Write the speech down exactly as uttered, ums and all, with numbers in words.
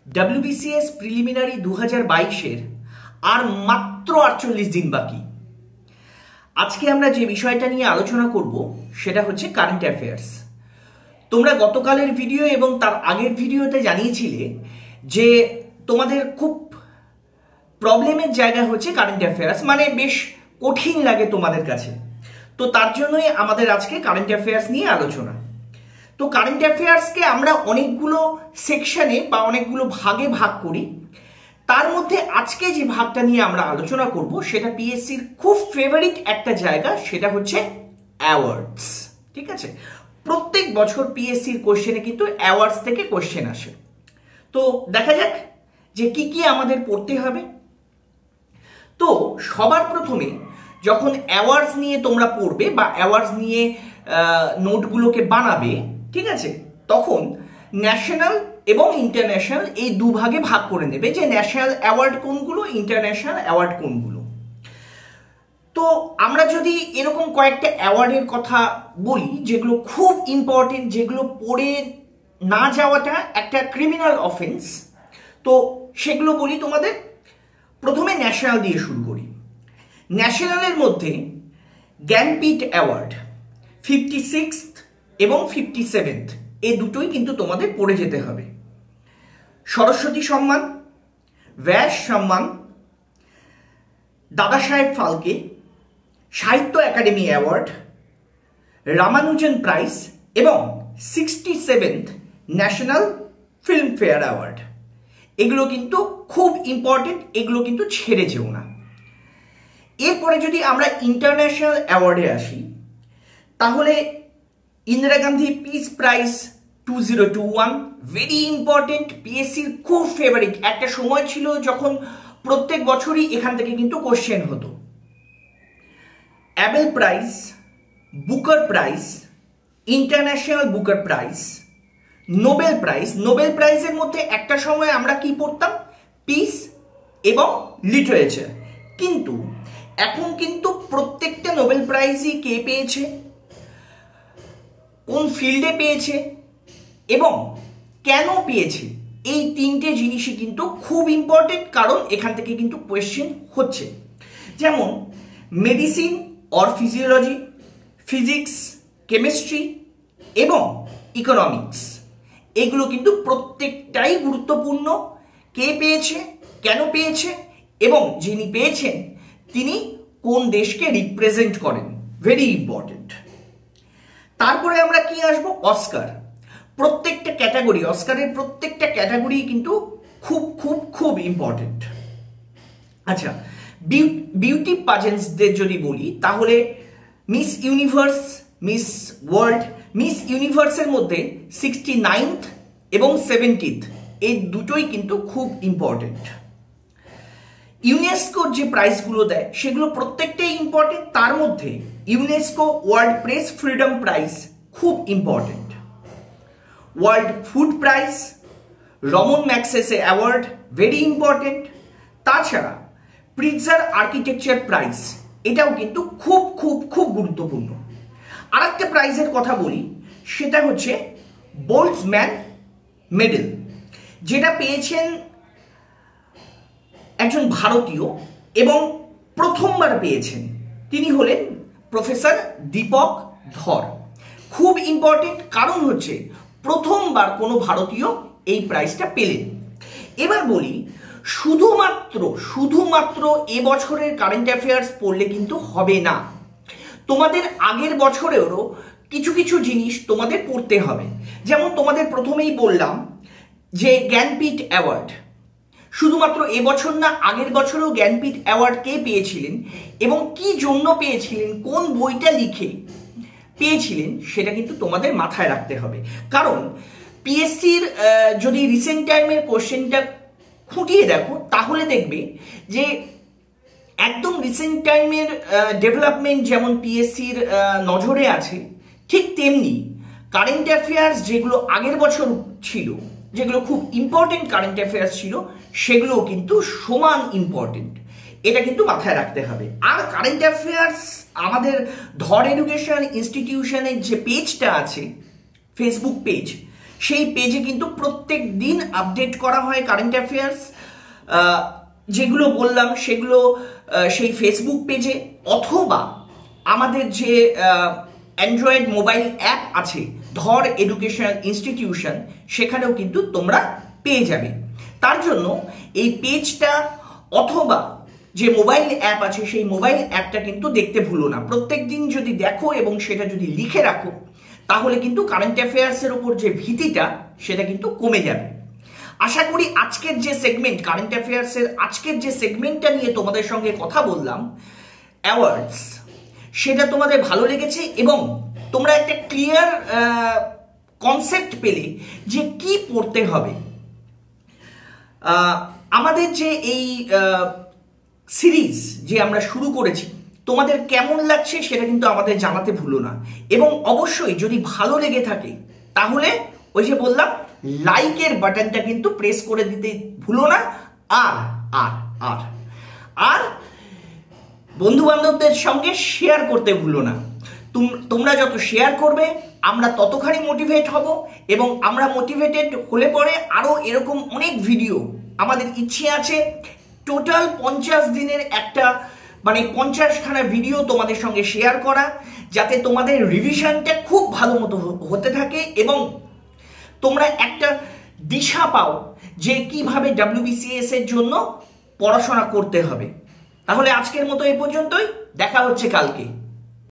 WBCS preliminary দু হাজার বাইশের আর মাত্র আটচল্লিশ দিন বাকি। আজকে আমরা যে বিষয়টা নিয়ে আলোচনা করব সেটা হচ্ছে কারেন্ট অ্যাফেয়ার্স। তোমরা গতকালের ভিডিও এবং তার আগের ভিডিওতে জানিয়েছিলে যে তোমাদের খুব প্রবলেমের জায়গা হচ্ছে কারেন্ট অ্যাফেয়ার্স, মানে বেশ কঠিন লাগে তোমাদের কাছে। তো তার জন্যই আমাদের আজকে কারেন্ট অ্যাফেয়ার্স নিয়ে আলোচনা। তো কারেন্ট অ্যাফেয়ার্সকে আমরা অনেকগুলো সেকশনে বা অনেকগুলো ভাগে ভাগ করি। তার মধ্যে আজকে যে ভাগটা নিয়ে আমরা আলোচনা করব সেটা পিএসসির খুব ফেভারিট একটা জায়গা, সেটা হচ্ছে অ্যাওয়ার্ডস। ঠিক আছে, প্রত্যেক বছর পিএসসির কোশ্চেনে কিন্তু অ্যাওয়ার্ডস থেকে কোশ্চেন আসে। তো দেখা যাক যে কি কি আমাদের পড়তে হবে। তো সবার প্রথমে যখন অ্যাওয়ার্ডস নিয়ে তোমরা পড়বে বা অ্যাওয়ার্ডস নিয়ে নোটগুলোকে বানাবে, ঠিক আছে, তখন ন্যাশনাল এবং ইন্টারন্যাশনাল এই দুভাগে ভাগ করে নেবে যে ন্যাশনাল অ্যাওয়ার্ড কোনগুলো, ইন্টারন্যাশনাল অ্যাওয়ার্ড কোনগুলো। তো আমরা যদি এরকম কয়েকটা অ্যাওয়ার্ডের কথা বলি যেগুলো খুব ইম্পর্টেন্ট, যেগুলো পড়ে না যাওয়াটা একটা ক্রিমিনাল অফেন্স, তো সেগুলো বলি তোমাদের। প্রথমে ন্যাশনাল দিয়ে শুরু করি। ন্যাশনালের মধ্যে জ্ঞানপীঠ অ্যাওয়ার্ড ফিফটি সিক্সথ এবং ফিফটি সেভেন্থ এই দুটোই কিন্তু তোমাদের পড়ে যেতে হবে। সরস্বতী সম্মান, ব্যাস সম্মান, দাদা সাহেব ফালকে, সাহিত্য একাডেমি অ্যাওয়ার্ড, রামানুজন প্রাইজ এবং sixty seventh national filmfare award. এগুলো কিন্তু খুব ইম্পর্টেন্ট, এগুলো কিন্তু ছেড়ে যেও না। এরপরে যদি আমরা ইন্টারন্যাশনাল অ্যাওয়ার্ডে আসি, তাহলে Indira Gandhi peace prize two zero two one, very important, পিএসসির খুব ফেভারিট। একটা সময় ছিল যখন প্রত্যেক বছরই এখান থেকে কিন্তু কোশ্চেন হতো। Abel prize, Booker prize, international Booker prize, Nobel prize. Nobel প্রাইজের মধ্যে একটা সময় আমরা কি পড়তাম, পিস এবং লিটারেচার। কিন্তু এখন কিন্তু প্রত্যেকটা নোবেল প্রাইজই কে পেয়েছে, কোন ফিল্ডে পেয়েছে এবং কেন পেয়েছে, এই তিনটে জিনিসই কিন্তু খুব ইম্পর্টেন্ট, কারণ এখান থেকে কিন্তু কোয়েশ্চেন হচ্ছে। যেমন medicine or physiology, physics, chemistry এবং ইকোনমিক্স, এগুলো কিন্তু প্রত্যেকটাই গুরুত্বপূর্ণ। কে পেয়েছে, কেন পেয়েছে এবং যিনি পেয়েছেন তিনি কোন দেশকে রিপ্রেজেন্ট করেন, ভেরি ইম্পর্টেন্ট। তারপরে আমরা কি আসবো, অস্কার। প্রত্যেকটা ক্যাটাগরি, অস্কারের প্রত্যেকটা ক্যাটাগরি কিন্তু খুব খুব খুব ইম্পর্টেন্ট। আচ্ছা, বিউটি পাজেন্টসদের যদি বলি, তাহলে Miss Universe, Miss World, Miss ইউনিভার্সের মধ্যে সিক্সটি নাইনথ এবং সেভেন্টিথ এই দুটোই কিন্তু খুব ইম্পর্টেন্ট। ইউনেস্কোর যে প্রাইজগুলো দেয় সেগুলো প্রত্যেকটাই ইম্পর্টেন্ট। তার মধ্যে UNESCO world press freedom prize খুব important. World food prize, Raman Magsaysay award, very important. তাছাড়া প্রিটজার আর্কিটেকচার প্রাইজ, এটাও কিন্তু খুব খুব খুব গুরুত্বপূর্ণ। আর একটা প্রাইজের কথা বলি, সেটা হচ্ছে বোল্টজম্যান মেডেল, যেটা পেয়েছেন একজন ভারতীয় এবং প্রথমবার পেয়েছেন, তিনি হলেন প্রফেসর দীপক ধর। খুব ইম্পর্টেন্ট, কারণ হচ্ছে প্রথমবার কোনো ভারতীয় এই প্রাইজটা পেলেন। এবার বলি, শুধুমাত্র শুধুমাত্র এবছরের কারেন্ট অ্যাফেয়ার্স পড়লে কিন্তু হবে না, তোমাদের আগের বছরেরও কিছু কিছু জিনিস তোমাদের পড়তে হবে। যেমন তোমাদের প্রথমেই বললাম যে জ্ঞানপীঠ অ্যাওয়ার্ড, শুধুমাত্র এবছর না, আগের বছরেও জ্ঞানপীঠ অ্যাওয়ার্ড কে পেয়েছিলেন এবং কি জন্য পেয়েছিলেন, কোন বইটা লিখে পেয়েছিলেন, সেটা কিন্তু তোমাদের মাথায় রাখতে হবে। কারণ পিএসসির যদি রিসেন্ট টাইমের কোশ্চেনটা খুঁটিয়ে দেখো, তাহলে দেখবে যে একদম রিসেন্ট টাইমের ডেভেলপমেন্ট যেমন পিএসসির নজরে আছে, ঠিক তেমনি কারেন্ট অ্যাফেয়ার্স যেগুলো আগের বছর ছিল, যেগুলো খুব ইম্পর্টেন্ট কারেন্ট অ্যাফেয়ার্স ছিল, সেগুলোও কিন্তু সমান ইম্পর্টেন্ট। এটা কিন্তু মাথায় রাখতে হবে। আর কারেন্ট অ্যাফেয়ার্স আমাদের ধর এডুকেশন ইনস্টিটিউশনের যে পেজটা আছে, ফেসবুক পেজ, সেই পেজে কিন্তু প্রত্যেক দিন আপডেট করা হয় কারেন্ট অ্যাফেয়ার্স, যেগুলো বললাম সেগুলো সেই ফেসবুক পেজে, অথবা আমাদের যে অ্যান্ড্রয়েড মোবাইল অ্যাপ আছে ধর এডুকেশনাল ইনস্টিটিউশন, সেখানেও কিন্তু তোমরা পেয়ে যাবে। তার জন্য এই পেজটা অথবা যে মোবাইল অ্যাপ আছে সেই মোবাইল অ্যাপটা কিন্তু দেখতে ভুলো না। প্রত্যেক দিন যদি দেখো এবং সেটা যদি লিখে রাখো, তাহলে কিন্তু কারেন্ট অ্যাফেয়ার্সের উপর যে ভীতিটা সেটা কিন্তু কমে যাবে। আশা করি আজকের যে সেগমেন্ট কারেন্ট অ্যাফেয়ার্সের আজকের যে সেগমেন্টটা নিয়ে তোমাদের সঙ্গে কথা বললাম, অ্যাওয়ার্ডস, সেটা তোমাদের ভালো লেগেছে এবং তোমরা একটা ক্লিয়ার কনসেপ্ট পেলে যে কি পড়তে হবে। আমাদের যে এই সিরিজ যে আমরা শুরু করেছি, তোমাদের কেমন লাগছে সেটা কিন্তু আমাদের জানাতে ভুলো না। এবং অবশ্যই যদি ভালো লেগে থাকে তাহলে ওই যে বললাম লাইকের বাটনটা কিন্তু প্রেস করে দিতে ভুলো না। আর আর আর আর বন্ধু বান্ধবদের সঙ্গে শেয়ার করতে ভুলো না। তোমরা যত শেয়ার করবে আমরা ততখানি মোটিভেট হব, এবং আমরা মোটিভেটেড হলে পরে আরো এরকম অনেক ভিডিও আমাদের ইচ্ছে আছে। টোটাল পঞ্চাশ দিনের একটা মানে পঞ্চাশখানা ভিডিও তোমাদের সঙ্গে শেয়ার করা, যাতে তোমাদের রিভিশনটা খুব ভালো মতো হতে থাকে এবং তোমরা একটা দিশা পাও যে কিভাবে ডাব্লিউবিসিএস এর জন্য পড়াশোনা করতে হবে। তাহলে আজকের মতো এই পর্যন্তই, দেখা হচ্ছে কালকে।